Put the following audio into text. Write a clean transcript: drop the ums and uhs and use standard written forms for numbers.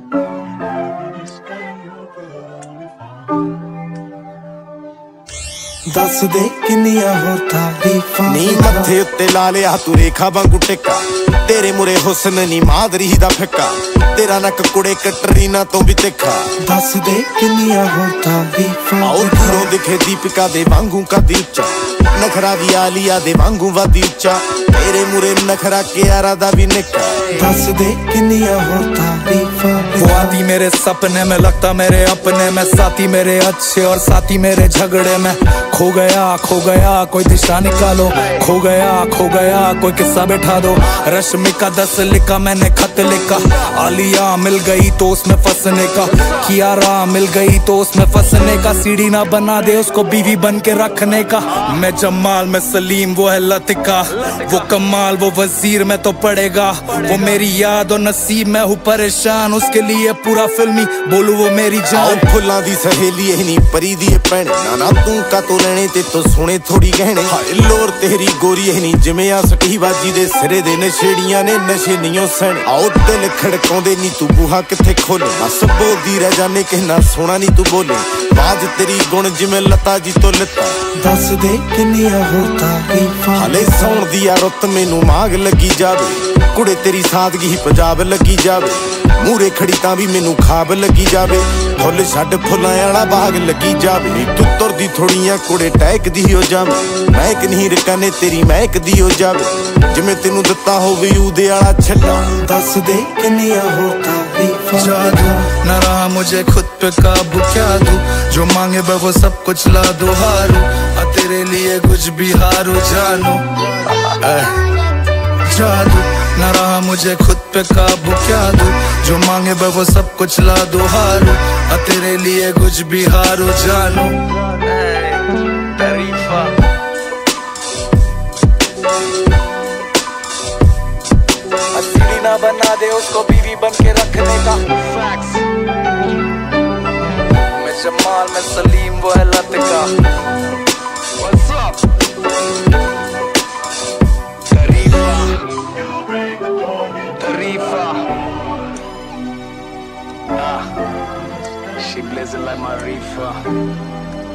दस दे किन्नियां होर तारीफां नी मत्थे उत्ते ला लिया तू रेखा वांगू टिक्का तेरे मुरे हुस्न नी मादरी दा फिक्का तेरा नक कुड़े कटरीना तो भी तिखा दस दे किन्नियां होर तारीफां आओ दूरों दिखे दीपिका दे वांगू का दिलचा नखरा भी आलिया दे वांगू वादी उच्चा तेरे मुरे नखरा कियारा दा भी निक्का दस दे किन्नियां होर तारीफां वो आदि मेरे सपने में लगता मेरे अपने में साथी मेरे अच्छे और साथी मेरे झगड़े में खो गया कोई दिशा निकालो खो गया कोई किस्सा बैठा दो रश्मि का 10 लिखा मैंने खत लिखा आलिया मिल गई तो उसमें फंसने का कियारा मिल गई तो उसमें फंसने का सीढ़ी ना बना दे उसको बीवी बन के रखने का मैं जमाल में सलीम वो है लतिका वो कमाल वो वजीर में तो पड़ेगा वो मेरी याद और नसीब में हूँ परेशान उसके लिए पूरा फिल्मी बोलू वो मेरी जान फुल्लां दी सहेली है नी परी दी भैने ना तू का तो लेने ते तो सोने थोड़ी गहने लोर तेरी गोरी है नी जिमें आ सटी बाजी दे सिरे दे नशेड़ियां ने नशे नहीं सहने आओ दिल खड़काउंदे नी तू बूहा किथे खोले बस बोलदी रह जाने कहना सोना नी तू बोले बाज तेरी गुण जिमें लता जी तो लता दस दे किन्नियां होर तारीफां हले सौण दी आ रुत मैनू माग लगी जावे कुड़े तेरी सादगी ही पंजाब लगी जावे मूरे खड़ी तां भी मैनू खाब लगी जावे फुल छड्ड फुल्लां आला बाग लगी जावे तू तुरदी थोड़ियां कुड़े टहक दी हो जावे महक नहीं रकाने तेरी महक दी हो जावे जिमें तेनू दिता होवे उदे आला छड्डा दस दे किन्नियां होर तारीफां जादू न रहा मुझे खुद पे काबू क्या दूं जो मांगे वो सब कुछ ला दो हारू तेरे लिए कुछ भी हारू जानू जादू न रहा मुझे खुद पे काबू क्या दूं जो मांगे वो सब कुछ ला दो हारू तेरे लिए कुछ भी हारू जानू तरीफा सीढ़ी ना बना दे उसको बीवी बन के रखने का मैं जमाल में सलीम वो है Latika What's up? Tarifa she plays it like Marifa